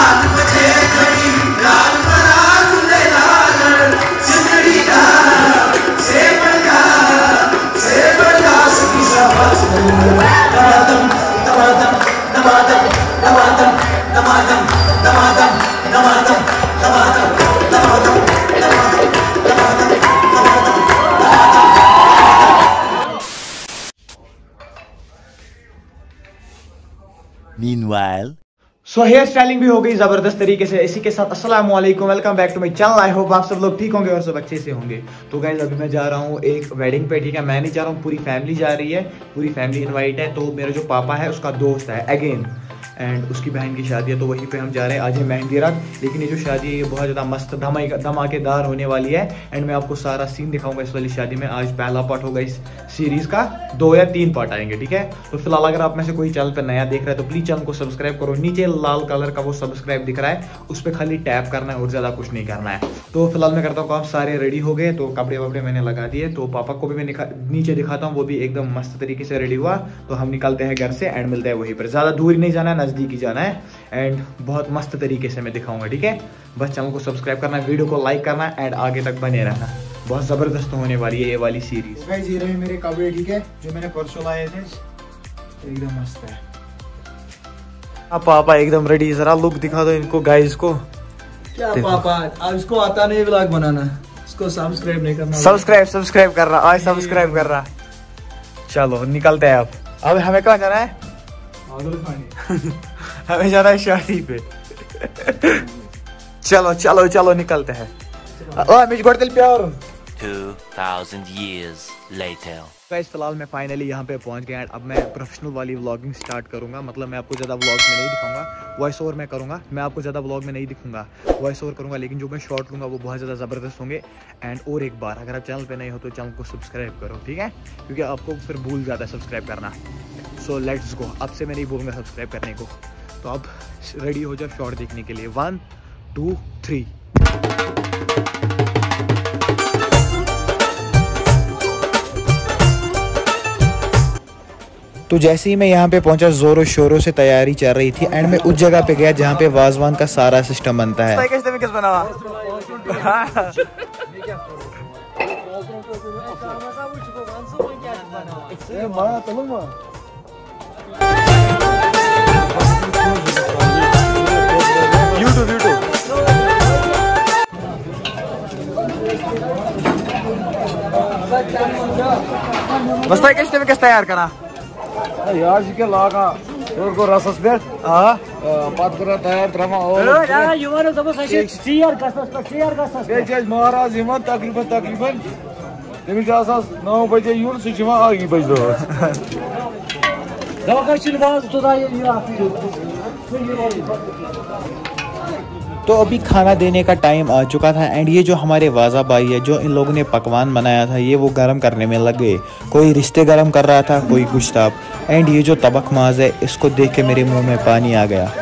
Meanwhile, so here styling भी हो गई जबरदस्त तरीके से। इसी के साथ अस्सलाम वालेकुम, welcome back to my channel. I hope आप सब लोग ठीक होंगे और सब अच्छे से होंगे। तो गाइस अभी मैं जा रहा हूँ एक वेडिंग पे, ठीक है। मैं नहीं जा रहा हूँ, पूरी फैमिली जा रही है, पूरी फैमिली इनवाइट है। तो मेरा जो पापा है उसका दोस्त है अगेन, एंड उसकी बहन की शादी है, तो वहीं पे हम जा रहे हैं। आज है मेहंदी रात, लेकिन ये जो शादी है ये बहुत ज़्यादा मस्त धमाकेदार होने वाली है। एंड मैं आपको सारा सीन दिखाऊंगा इस वाली शादी में। आज पहला पार्ट होगा इस सीरीज़ का, 2 या 3 पार्ट आएंगे, ठीक है। तो फिलहाल अगर आप में से कोई चैनल पर नया देख रहा है तो प्लीज़ चैनल को सब्सक्राइब करो। नीचे लाल कलर का वो सब्सक्राइब दिख रहा है, उस पर खाली टैप करना है और ज़्यादा कुछ नहीं करना है। तो फिलहाल मैं करता हूँ काम, सारे रेडी हो गए, तो कपड़े वपड़े मैंने लगा दिए। तो पापा को भी मैं नीचे दिखाता हूँ, वो भी एकदम मस्त तरीके से रेडी हुआ। तो हम निकलते हैं घर से एंड मिलते हैं वहीं पर। ज़्यादा दूर नहीं जाना है, नज़दीक ही जाना है, एंड बहुत मस्त तरीके से मैं दिखाऊंगा, ठीक है। बस चैनल को सब्सक्राइब करना है, वीडियो को लाइक करना है एंड आगे तक बने रहना। बहुत ज़बरदस्त होने वाली है ये वाली सीरीज। गाइस ये रहे मेरे कपड़े, ठीक है, जो मैंने परसों लाए थे, एकदम मस्त है। अब पापा एकदम रेडी, जरा लुक दिखा दो इनको गाइस को। क्या पापा, अब इसको आता नहीं व्लॉग बनाना, इसको सब्सक्राइब नहीं करना। सब्सक्राइब कर रहा, आज सब्सक्राइब कर रहा। चलो निकलते हैं अब हमें कहाँ जाना है? हमें जाना है शादी पे। चलो चलो चलो निकलते हैं। 2000 years later. गाइस फिलहाल मैं फाइनली यहाँ पे पहुँच गया। अब मैं प्रोफेशनल वाली व्लॉगिंग स्टार्ट करूँगा। मतलब मैं आपको ज़्यादा व्लॉग में नहीं दिखाऊंगा, वॉइस ओवर मैं करूँगा। मैं आपको ज़्यादा व्लॉग में नहीं दिखूंगा, वॉइस ओवर करूँगा, लेकिन जो मैं शॉर्ट लूँगा वो बहुत ज़्यादा ज़बरदस्त होंगे। एंड और एक बार, अगर आप चैनल पे नए हो तो चैनल को सब्सक्राइब करो, ठीक है, क्योंकि आपको फिर भूल जाता है सब्सक्राइब करना। So let's go. अब से मैं नहीं बोलूँगा सब्सक्राइब करने को। तो अब रेडी हो जाओ शॉर्ट देखने के लिए। 1 2 3। तो जैसे ही मैं यहाँ पे पहुंचा, जोरों शोरों से तैयारी चल रही थी एंड मैं उस जगह पे गया जहाँ पे वाजवान का सारा सिस्टम बनता है। बस तैयार करा यार जी के लागा और को रसस पे पात कर तैयार ड्रामा और यार युवा ने तो सही शेयर गसस बेज महाराज हिम्मत तकरीबन तमिस आसास 9 बजे यूर सुचिमा आगे बज दो दवा चिलवाज तो तो अभी खाना देने का टाइम आ चुका था एंड ये जो हमारे वाजा भाई है, जो इन लोगों ने पकवान बनाया था, ये वो गर्म करने में लग गए। कोई रिश्ते गर्म कर रहा था, कोई गुश्ताब। एंड ये जो तबक माज है, इसको देख के मेरे मुंह में पानी आ गया।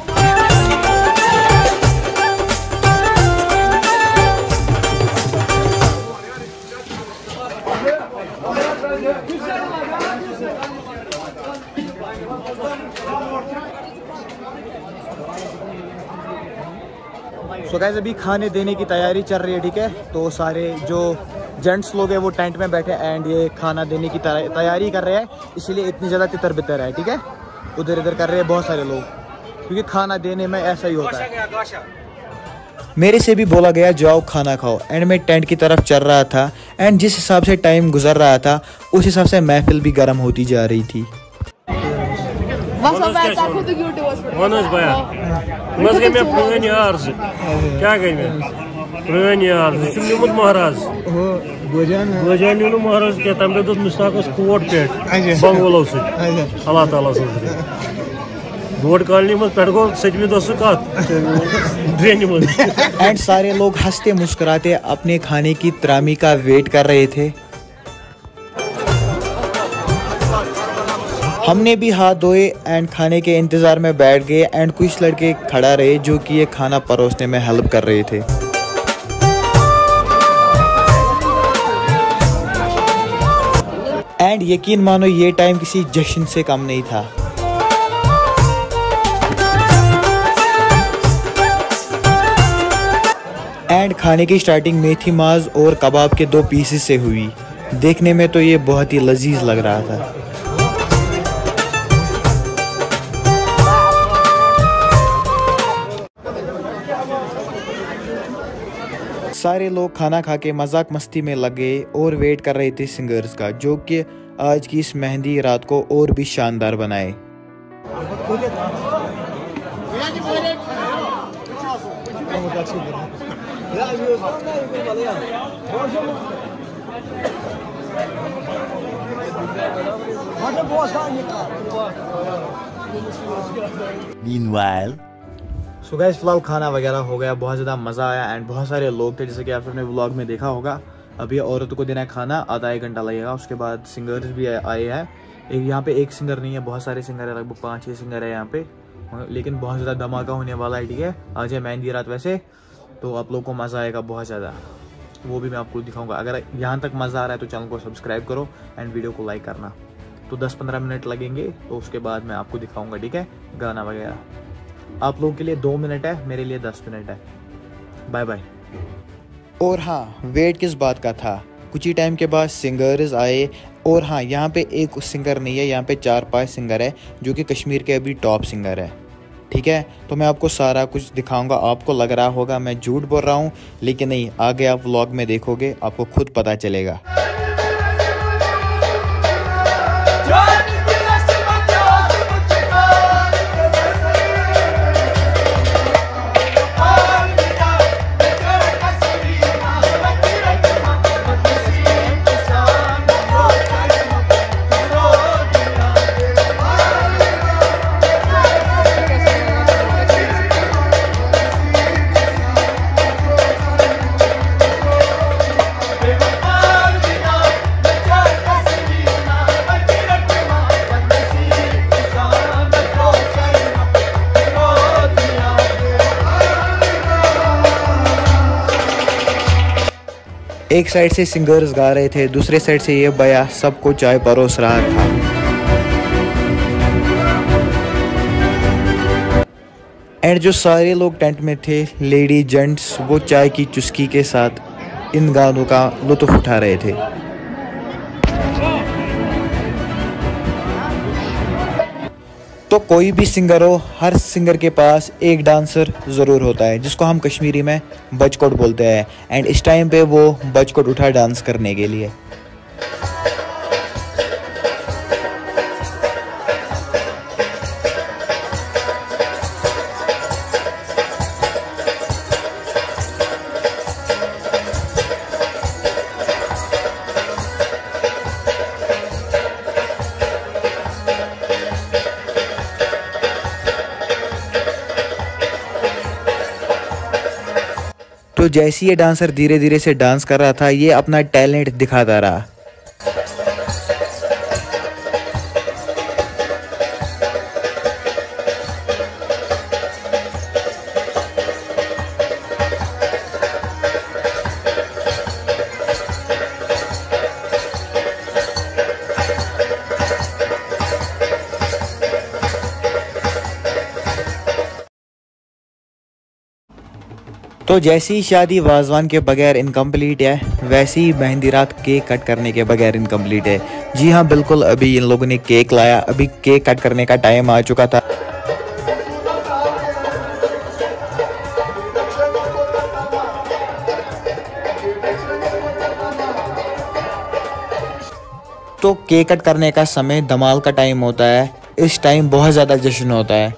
सो गाइस अभी खाने देने की तैयारी चल रही है, ठीक है। तो सारे जो जेंट्स लोग हैं वो टेंट में बैठे एंड ये खाना देने की तैयारी कर रहे हैं, इसीलिए इतनी ज़्यादा तितर बितर है, ठीक है। उधर इधर कर रहे हैं बहुत सारे लोग, क्योंकि खाना देने में ऐसा ही होता है। मेरे से भी बोला गया जाओ खाना खाओ, एंड मैं टेंट की तरफ चल रहा था एंड जिस हिसाब से टाइम गुजर रहा था उस हिसाब से महफिल भी गर्म होती जा रही थी। क्या महाराज महाराज क्या तम दो मुश्ताक कोट पे बंगोलो अल्लाह ताला बोट कॉलोनी में पे गो 7वीं दो ड्रेन एंड सारे लोग हंसते मुस्कुराते अपने खाने की त्रामी का वेट कर रहे थे। हमने भी हाथ धोए एंड खाने के इंतज़ार में बैठ गए एंड कुछ लड़के खड़ा रहे जो कि ये खाना परोसने में हेल्प कर रहे थे। एंड यकीन मानो ये टाइम किसी जश्न से कम नहीं था। एंड खाने की स्टार्टिंग मेथी माज और कबाब के 2 पीसेस से हुई। देखने में तो ये बहुत ही लजीज लग रहा था। सारे लोग खाना खा के मजाक मस्ती में लगे और वेट कर रहे थे सिंगर्स का, जो कि आज की इस मेहंदी रात को और भी शानदार बनाए। Meanwhile, सो गाइस फिलहाल खाना वगैरह हो गया, बहुत ज़्यादा मज़ा आया एंड बहुत सारे लोग थे, जैसे कि आप सबने व्लॉग में देखा होगा। अभी औरतों को देना है खाना, आधा 1 घंटा लगेगा। उसके बाद सिंगर्स भी आए हैं। यहाँ पे एक सिंगर नहीं है, बहुत सारे सिंगर है, लगभग 5-6 सिंगर है यहाँ पे, लेकिन बहुत ज़्यादा धमाका होने वाला है। ठीक है, आज है मेहंदी रात वैसे, तो आप लोग को मज़ा आएगा बहुत ज़्यादा, वो भी मैं आपको दिखाऊँगा। अगर यहाँ तक मज़ा आ रहा है तो चैनल को सब्सक्राइब करो एंड वीडियो को लाइक करना। तो 10-15 मिनट लगेंगे, तो उसके बाद मैं आपको दिखाऊँगा, ठीक है, गाना वगैरह। आप लोगों के लिए 2 मिनट है, मेरे लिए 10 मिनट है। Bye bye. और हाँ, वेट किस बात का था, कुछ ही टाइम के बाद सिंगर्स आए। और हाँ, यहाँ पे एक सिंगर नहीं है, यहाँ पे 4-5 सिंगर है, जो कि कश्मीर के अभी टॉप सिंगर है। ठीक है, तो मैं आपको सारा कुछ दिखाऊंगा। आपको लग रहा होगा मैं झूठ बोल रहा हूँ, लेकिन नहीं, आगे आप व्लॉग में देखोगे, आपको खुद पता चलेगा। एक साइड से सिंगर्स गा रहे थे, दूसरे साइड से ये भैया सबको चाय परोस रहा था। एंड जो सारे लोग टेंट में थे, लेडी जेंट्स, वो चाय की चुस्की के साथ इन गानों का लुत्फ उठा रहे थे। तो कोई भी सिंगर हो, हर सिंगर के पास एक डांसर ज़रूर होता है, जिसको हम कश्मीरी में बजकोट बोलते हैं। एंड इस टाइम पे वो बजकोट उठा डांस करने के लिए। तो जैसे ये डांसर धीरे धीरे से डांस कर रहा था, ये अपना टैलेंट दिखाता रहा। तो जैसी ही शादी वाजवान के बगैर इनकम्प्लीट है, वैसी ही मेहंदी रात केक कट करने के बगैर इनकम्प्लीट है। जी हाँ, बिल्कुल, अभी इन लोगों ने केक लाया, अभी केक कट करने का टाइम आ चुका था। तो केक कट करने का समय धमाल का टाइम होता है। इस टाइम बहुत ज़्यादा जश्न होता है।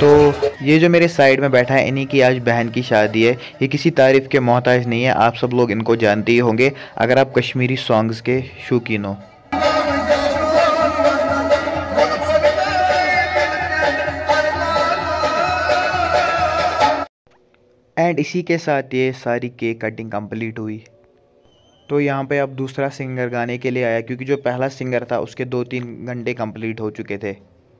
तो ये जो मेरे साइड में बैठा है, इन्हीं की आज बहन की शादी है। ये किसी तारीफ़ के मोहताज नहीं है, आप सब लोग इनको जानते ही होंगे अगर आप कश्मीरी सॉन्ग्स के शौकीन हो। एंड इसी के साथ ये सारी केक कटिंग कंप्लीट हुई। तो यहाँ पे अब दूसरा सिंगर गाने के लिए आया, क्योंकि जो पहला सिंगर था उसके 2-3 घंटे कंप्लीट हो चुके थे।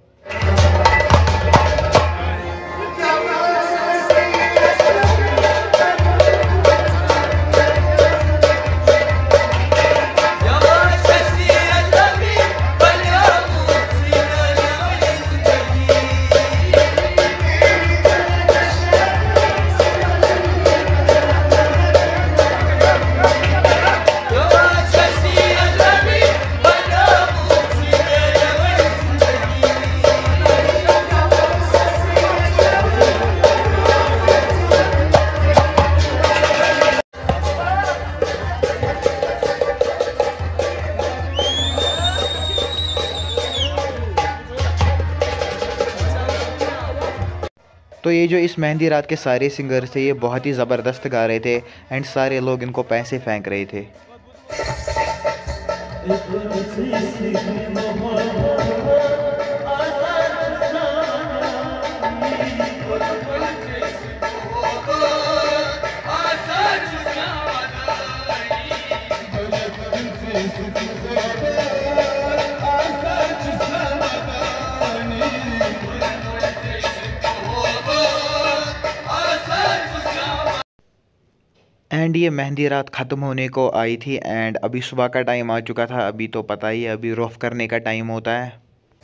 तो ये जो इस मेहंदी रात के सारे सिंगर्स थे, ये बहुत ही ज़बरदस्त गा रहे थे एंड सारे लोग इनको पैसे फेंक रहे थे। एंड ये मेहंदी रात ख़त्म होने को आई थी एंड अभी सुबह का टाइम आ चुका था। अभी तो पता ही है, अभी रफ़ करने का टाइम होता है।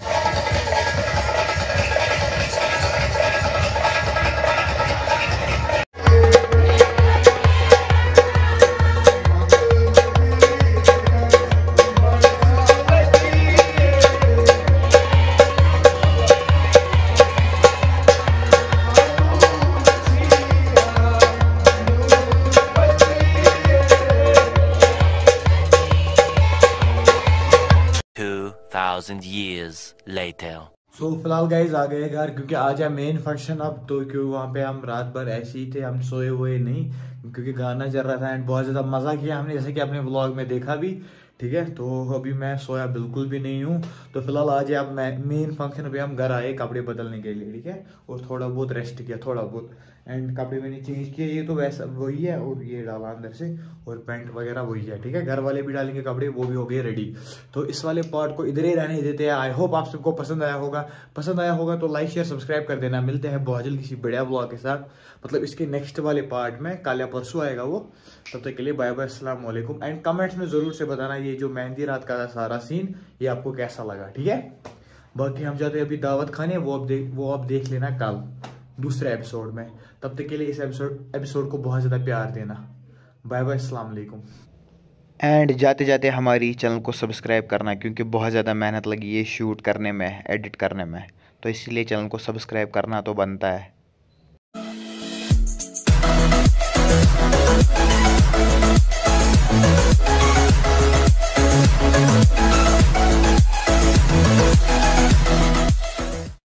years later. सो फिलहाल गाइज आ गए घर, क्योंकि आज है मेन फंक्शन। अब तो क्यों वहाँ पे हम रात भर ऐसे ही थे, हम सोए हुए नहीं, क्योंकि गाना चल रहा था एंड बहुत ज़्यादा मज़ा किया हमने, जैसे कि अपने व्लॉग में देखा भी। ठीक है, तो अभी मैं सोया बिल्कुल भी नहीं हूँ। तो फिलहाल आज अब मेन फंक्शन, अभी हम घर आए कपड़े बदलने के लिए। ठीक है, और थोड़ा बहुत रेस्ट किया, थोड़ा बहुत, एंड कपड़े मैंने चेंज किए। ये तो वैसा वही है, और ये डाला अंदर से, और पैंट वगैरह वही है। ठीक है, घर वाले भी डालेंगे कपड़े, वो भी हो गए रेडी। तो इस वाले पार्ट को इधर ही रहने देते हैं। आई होप आप सबको पसंद आया होगा तो लाइक शेयर सब्सक्राइब कर देना। मिलते हैं बहुत जल्द किसी बढ़िया व्लॉग के साथ, मतलब इसके नेक्स्ट वाले पार्ट में, कल या परसों आएगा वो। तब तक के लिए बाय बाय, अस्सलाम वालेकुम। एंड कमेंट्स में जरूर से बताना ये जो मेहंदी रात का सारा सीन ये आपको कैसा लगा। ठीक है, बाकी हम जाते हैं अभी दावत खाने, वो आप देख लेना कल दूसरे एपिसोड में। तब तक के लिए इस एपिसोड को बहुत ज़्यादा प्यार देना। बाय बाय, अस्सलाम वालेकुम। एंड जाते जाते हमारी चैनल को सब्सक्राइब करना, क्योंकि बहुत ज़्यादा मेहनत लगी है शूट करने में, एडिट करने में, तो इसीलिए चैनल को सब्सक्राइब करना तो बनता है।